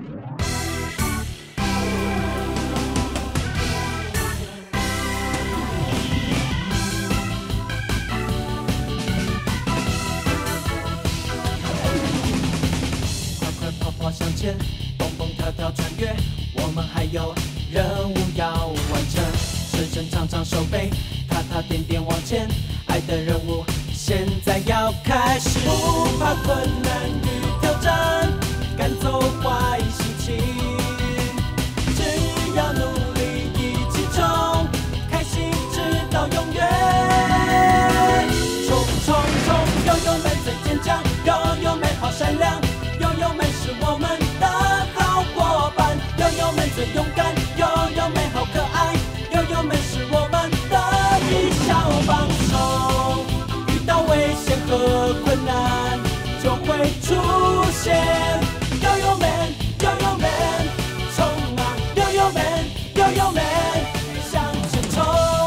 向前，蹦蹦跳跳穿越，我们还有任务要完成。伸伸长长手背，踏踏点点往前，爱的任务现在要开始。不怕困难与挑战，赶走坏心情，只要努力一起冲，开心直到永远。冲冲冲，友友们最坚强，友友们好善良。友友们是我们的好伙伴，友友们最勇敢，友友们好可爱，友友们是我们的一小帮手。遇到危险和困难，就会出现。友友们，友友们，冲啊！友友们，友友们，向前冲！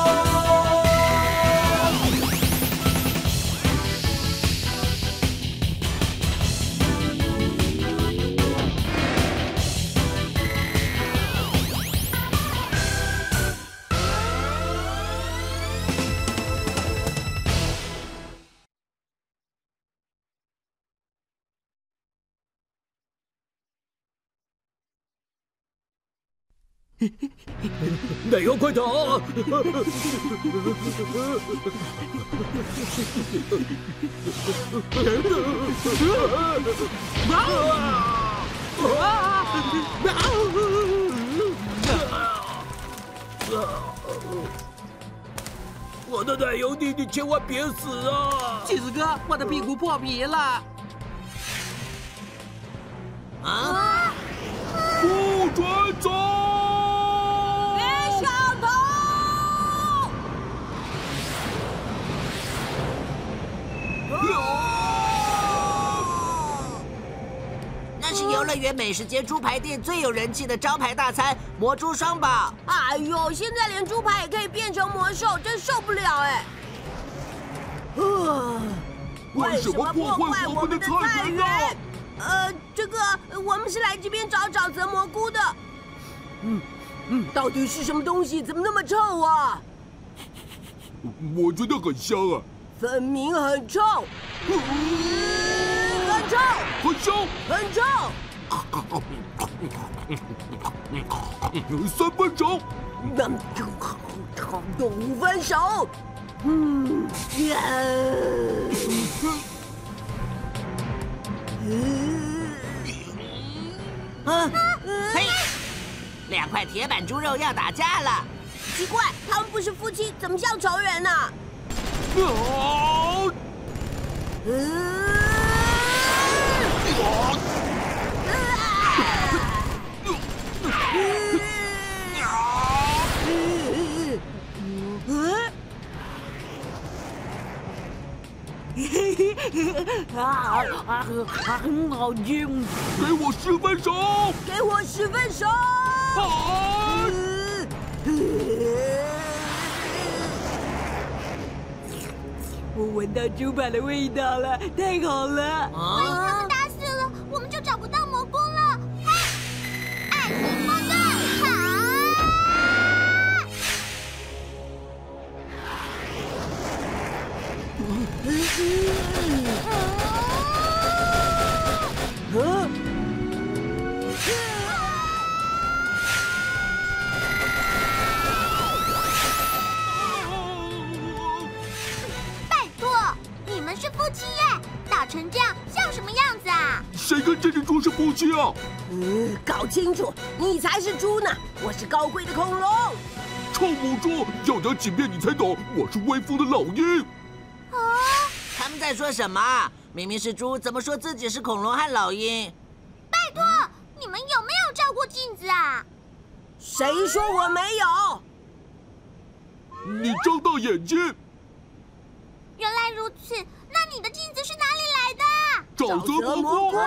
奶油快逃！我的奶油弟弟千万别死啊！ 起子哥，我的屁股破皮了！ 啊！不准走！ 别想逃！ 那是游乐园美食街猪排店最有人气的招牌大餐——魔猪双堡。 哎呦，现在连猪排也可以变成魔兽，真受不了哎！ 为什么破坏我们的菜园呢？ 这个我们是来这边找沼泽蘑菇的。到底是什么东西？怎么那么臭啊？ 我觉得很香啊。 分明很臭，很臭， 很香， 很臭。 3分熟。 5分熟。 嘿，2块铁板猪肉要打架了。 奇怪，他们不是夫妻，怎么像仇人呢？ 很好听。 给我10分熟！ 给我10分熟！我闻到猪排的味道了，太好了！ 万一他们打死了，我们就找不到蘑菇了。爱心风筝，拜托，你们是夫妻耶，打成这样像什么样子啊？ 谁跟这只猪是夫妻啊？ 搞清楚，你才是猪呢，我是高贵的恐龙。 臭母猪，要讲几遍你才懂，我是威风的老鹰。 他们在说什么？明明是猪，怎么说自己是恐龙和老鹰？ 拜托，你们有没有照过镜子啊？ 谁说我没有？ 你睁大眼睛！ 原来如此，那你的镜子是哪里来的？ 沼泽蘑菇。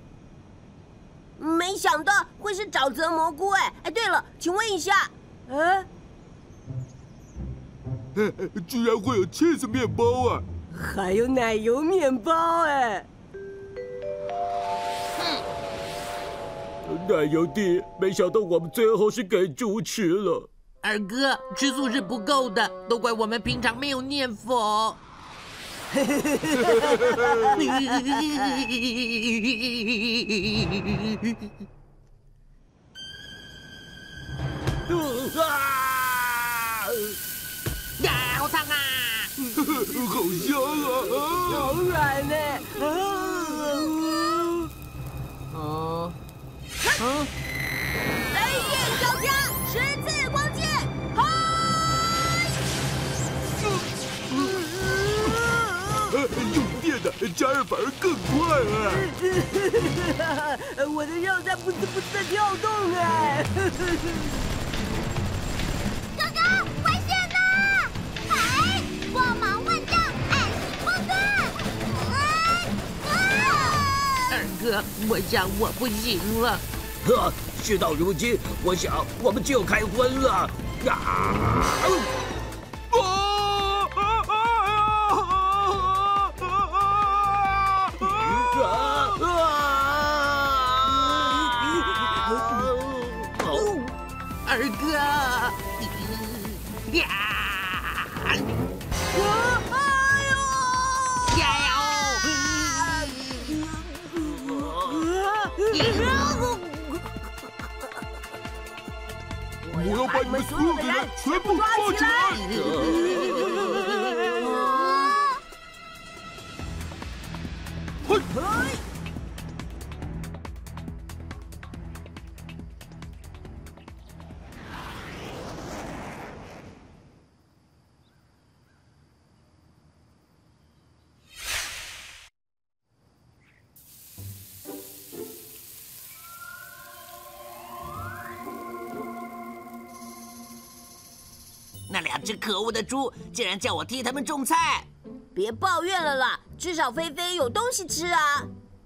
没想到会是沼泽蘑菇哎！哎，对了，请问一下， 居然会有 cheese 面包啊！ 还有奶油面包哎！ 奶油弟，没想到我们最后是给猪吃了。 二哥，吃素是不够的，都怪我们平常没有念佛。呀，好烫啊！ 好香啊！ 好软呢。雷电交加，十字光剑，嗨！ 用电的加热反而更快我的肉在不自的跳动哎！ 哥哥，危险呐！嗨，光芒万丈，爱心风盾！ 二哥，我想我不行了。 事到如今，我想我们就开荤了。 二哥，呀！ 我要把你们所有的人全部抓起来！ 那两只可恶的猪竟然叫我替他们种菜！ 别抱怨了啦，至少菲菲有东西吃啊！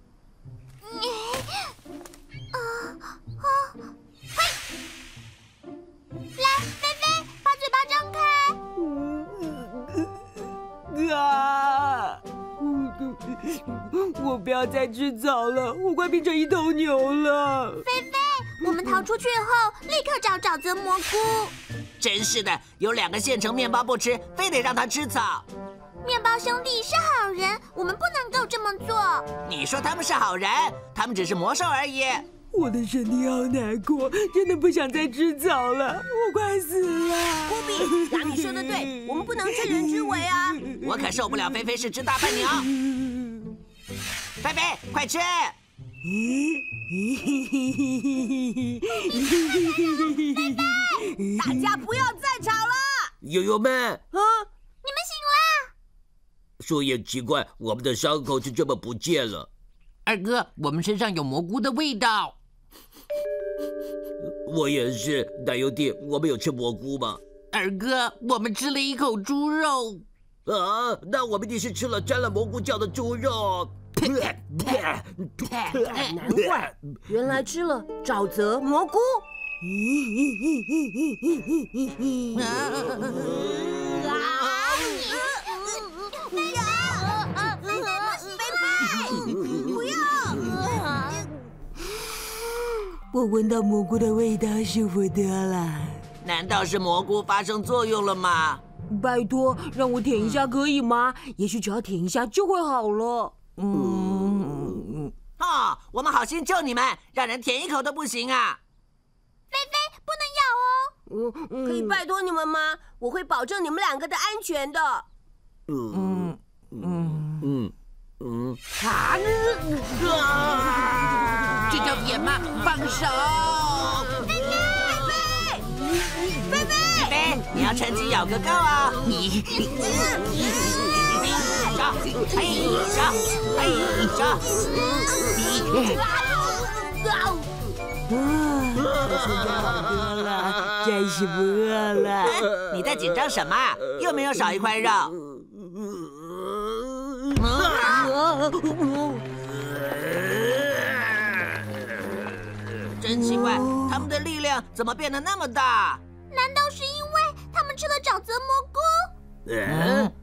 来，菲菲，把嘴巴张开。 我不要再吃草了，我快变成一头牛了。 菲菲，我们逃出去后立刻找沼泽蘑菇。 真是的，有2个现成面包不吃，非得让他吃草。 面包兄弟是好人，我们不能够这么做。 你说他们是好人，他们只是魔兽而已。 我的身体好难过，真的不想再吃草了，我快死了。 波比，达米说的对，我们不能趁人之危啊！ 我可受不了菲菲是只大笨牛。菲菲，快吃！ 大家不要再吵了！ 友友们， 你们醒啦！ 说也奇怪，我们的伤口就这么不见了。 二哥，我们身上有蘑菇的味道。 我也是，奶油弟，我们有吃蘑菇吗？ 二哥，我们吃了一口猪肉。 那我们一定是吃了沾了蘑菇酱的猪肉。 难怪，原来吃了沼泽蘑菇。 不要！我闻到蘑菇的味道，舒服多了。 难道是蘑菇发生作用了吗？ 拜托，让我舔一下可以吗？也许只要舔一下就会好了。 我们好心救你们，让人舔一口都不行啊！ 菲菲，不能咬哦。 可以拜托你们吗？我会保证你们2个的安全的。 这叫野蛮，放手！ 菲菲，你要趁机咬个够啊！ 真是不饿了。 你在紧张什么？又没有少一块肉。真奇怪，他们的力量怎么变得那么大？ 难道是因为他们吃了沼泽蘑菇？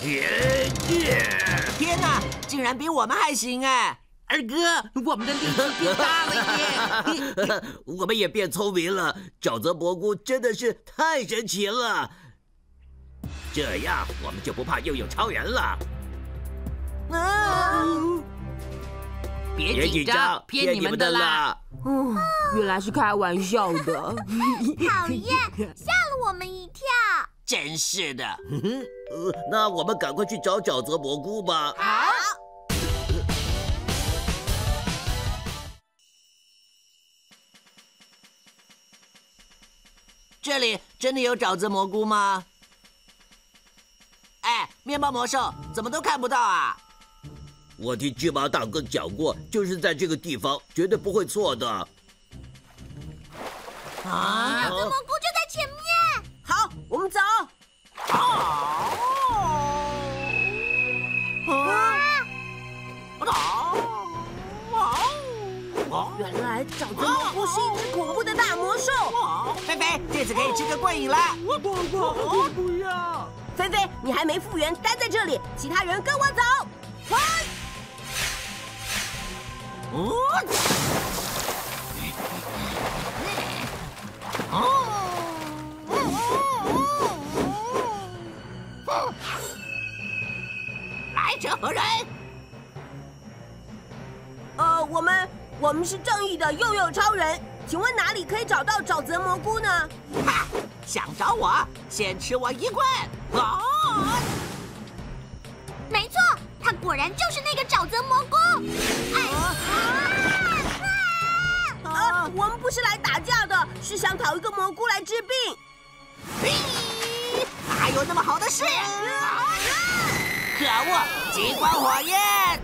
天哪，竟然比我们还行哎！ 二哥，我们的力气变大了耶！ 我们也变聪明了，沼泽蘑菇真的是太神奇了。这样我们就不怕又有超人了。 别紧张，骗你们的啦！ 原来是开玩笑的。 讨厌，吓了我们一跳。 真是的。 那我们赶快去找沼泽蘑菇吧。 好。这里真的有沼泽蘑菇吗？哎，面包魔兽，怎么都看不到啊？ 我听巨蟒大哥讲过，就是在这个地方，绝对不会错的。 沼泽蘑菇就在前面。 好，我们走。原来沼泽蘑菇是一只恐怖的大魔兽。 菲菲，这次可以吃个过瘾了。 不要！菲菲，你还没复原，待在这里，其他人跟我走。 来者何人？ 我们是正义的幼幼超人，请问哪里可以找到沼泽蘑菇呢？ 哈，想找我，先吃我一棍！ 没错，它果然就是那个沼泽蘑菇。 我们不是来打架的，是想讨一个蘑菇来治病。 哪有那么好的事？可恶！激光火焰！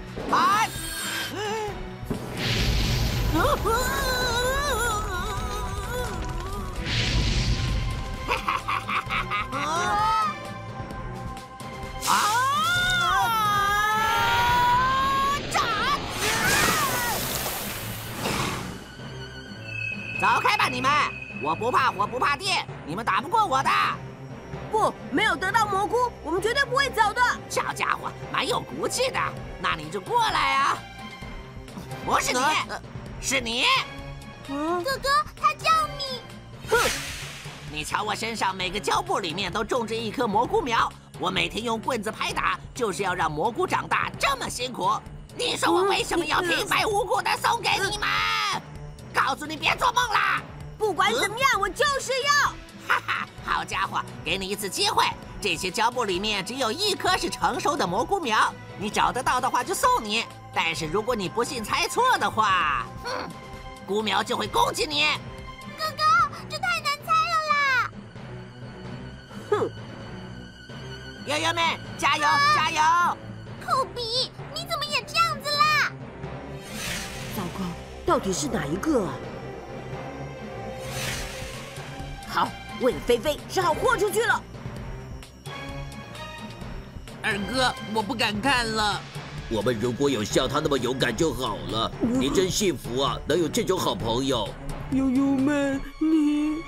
走开吧你们！我不怕火，不怕电，你们打不过我的。 不，没有得到蘑菇，我们绝对不会走的。 小家伙，蛮有骨气的，那你就过来啊！不是你，是你。 哥哥，他叫你。 哼！你瞧我身上每个胶布里面都种着一颗蘑菇苗，我每天用棍子拍打，就是要让蘑菇长大，这么辛苦。你说我为什么要平白无故的送给你们？告诉你别做梦啦！ 不管怎么样，我就是要。 哈哈，好家伙，给你一次机会，这些胶布里面只有一颗是成熟的蘑菇苗，你找得到的话就送你。但是如果你不幸猜错的话，菇苗就会攻击你。 哥哥，这太难猜了啦！ 哼！ 悠悠们，加油，加油！ 酷比，你怎么也这样子啦？ 糟糕，到底是哪一个啊？好，为了菲菲，只好豁出去了。 二哥，我不敢看了。 我们如果有像他那么勇敢就好了。你真幸福啊，能有这种好朋友。 悠悠们，你……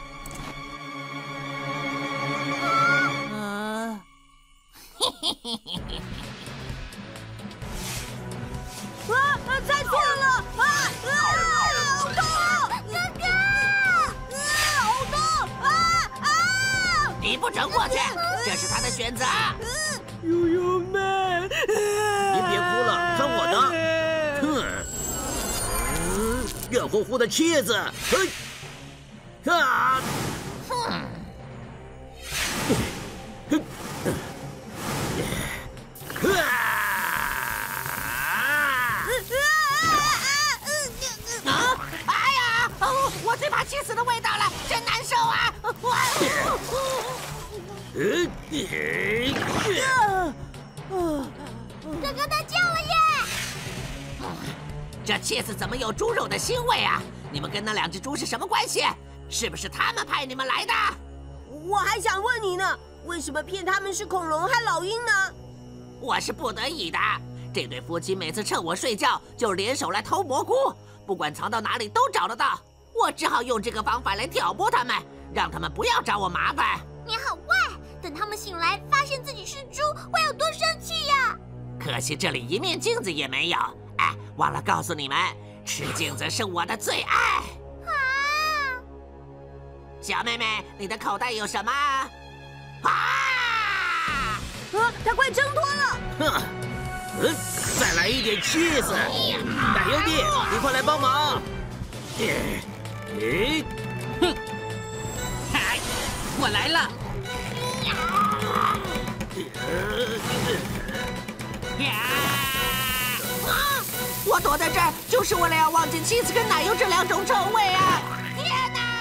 猜错了！好痛！ 哥哥， 好痛！ 你不准过去，这是他的选择。 悠悠们， 你别哭了，看我的！热乎乎的气子！ 我最怕气死的味道了，真难受啊！ 哥哥他救了耶！ 这气死怎么有猪肉的腥味啊？你们跟那两只猪是什么关系？是不是他们派你们来的？ 我还想问你呢，为什么骗他们是恐龙和老鹰呢？ 我是不得已的。这对夫妻每次趁我睡觉就联手来偷蘑菇，不管藏到哪里都找得到。我只好用这个方法来挑拨他们，让他们不要找我麻烦。 你好坏， 等他们醒来发现自己是猪，会有多生气呀！ 可惜这里一面镜子也没有。哎，忘了告诉你们，吃镜子是我的最爱。 啊！ 小妹妹，你的口袋有什么？啊！ 它快挣脱了！ 哼，再来一点 cheese， 奶油弟，你快来帮忙！ 哼，嗨，我来了！ 我躲在这儿就是为了要忘记cheese跟奶油这2种臭味啊！天哪！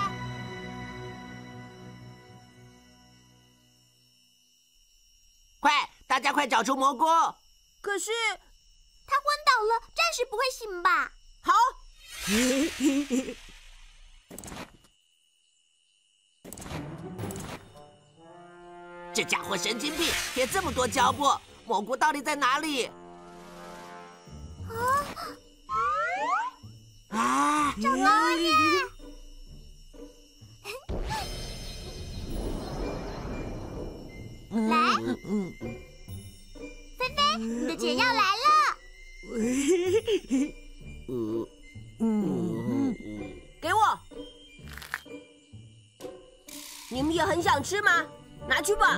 快，大家快找出蘑菇！ 可是他昏倒了，暂时不会醒吧？ 好， 这家伙神经病，贴这么多胶布，蘑菇到底在哪里？啊！ 找到了耶！来，菲菲，你的解药来了。 给我。你们也很想吃吗？拿去吧。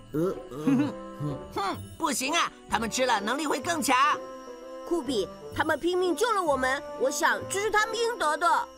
哼，不行啊，他们吃了能力会更强。 酷比，他们拼命救了我们，我想这是他们应得的。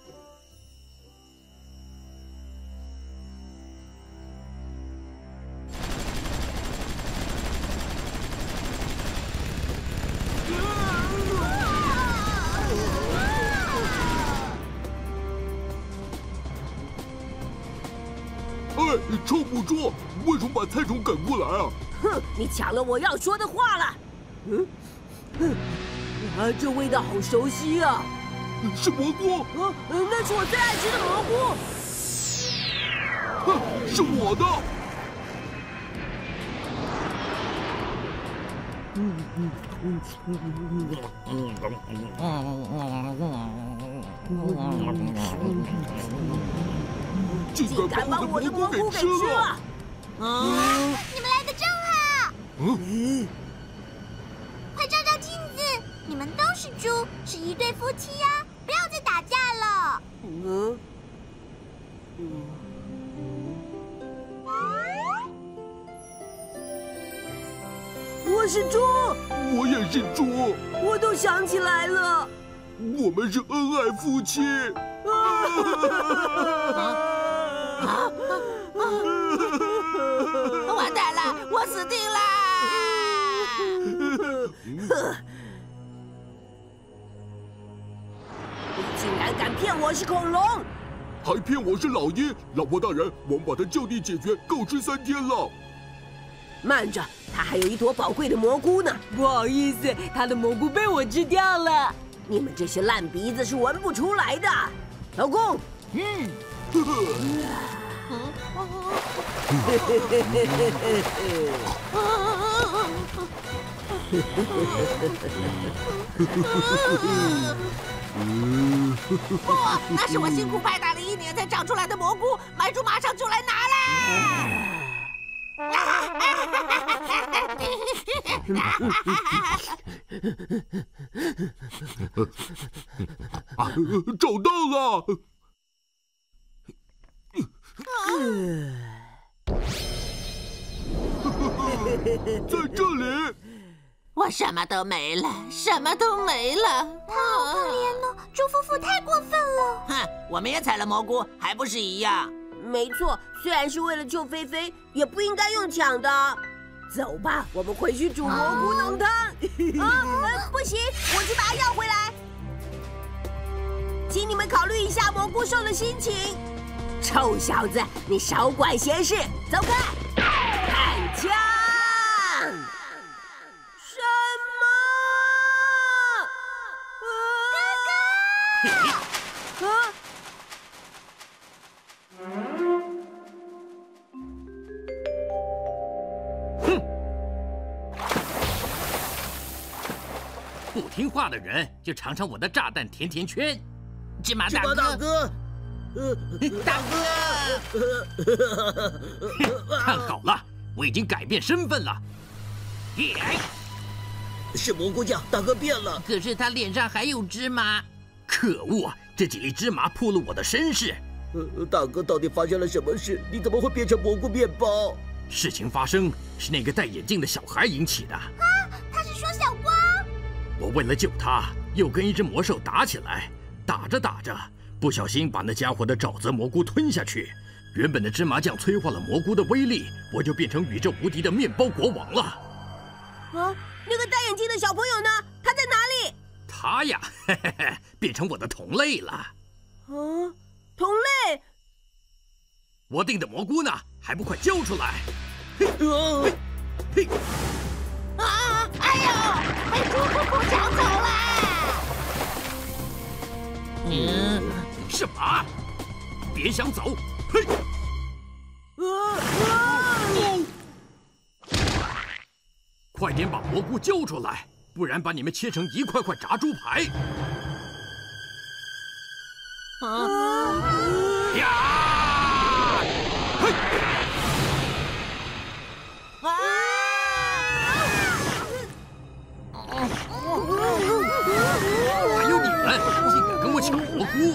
哎，臭捕捉，为什么把菜虫赶过来啊？ 哼，你抢了我要说的话了。这味道好熟悉啊！ 是蘑菇？ 那是我最爱吃的蘑菇。 是我的。 竟敢把我的蘑菇给吃了！ 你们来的正好。快照照镜子，你们都是猪，是一对夫妻呀！不要再打架了。 我是猪， 我也是猪， 我都想起来了， 我们是恩爱夫妻。 完蛋了，我死定了！ 你竟然敢骗我是恐龙， 还骗我是老鹰！老婆大人，我们把它就地解决，够吃3天了。 慢着，他还有一坨宝贵的蘑菇呢。 不好意思，他的蘑菇被我吃掉了。 你们这些烂鼻子是闻不出来的。老公， 不，那是我辛苦拍打了1年才长出来的蘑菇，买主马上就来拿啦！ 找到了！在这里。 我什么都没了，什么都没了。 他好可怜哦，猪夫妇太过分了。 哼，我们也采了蘑菇，还不是一样？ 没错，虽然是为了救菲菲，也不应该用抢的。走吧，我们回去煮蘑菇浓汤。不行，我去把它要回来。请你们考虑一下蘑菇兽的心情。臭小子，你少管闲事，走开！开枪！什么？哥哥！ 不听话的人就尝尝我的炸弹甜甜圈。芝麻大大哥， 哥， 大哥，看好了，我已经改变身份了。 是蘑菇酱，大哥变了。 可是他脸上还有芝麻，可恶！这几粒芝麻暴露我的身世。 大哥到底发生了什么事？你怎么会变成蘑菇面包？ 事情发生是那个戴眼镜的小孩引起的。 啊，他是说小光。 我为了救他，又跟一只魔兽打起来，打着打着，不小心把那家伙的沼泽蘑菇吞下去。原本的芝麻酱催化了蘑菇的威力，我就变成宇宙无敌的面包国王了。 啊，那个戴眼镜的小朋友呢？他在哪里？ 他呀，变成我的同类了。 同类？ 我订的蘑菇呢？还不快交出来！ 啊！哎呦，被猪姑姑抢走了！ 什么？别想走！嘿！快点把蘑菇交出来，不然把你们切成一块块炸猪排！呀！嘿！还有你们，竟敢跟我抢蘑菇！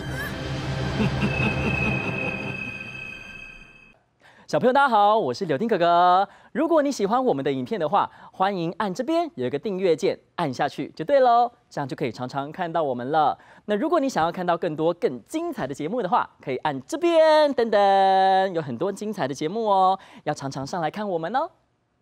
小朋友，大家好，我是柳丁哥哥。如果你喜欢我们的影片的话，欢迎按这边有一个订阅键，按下去就对喽，这样就可以常常看到我们了。那如果你想要看到更多更精彩的节目的话，可以按这边等等，有很多精彩的节目哦，要常常上来看我们哦。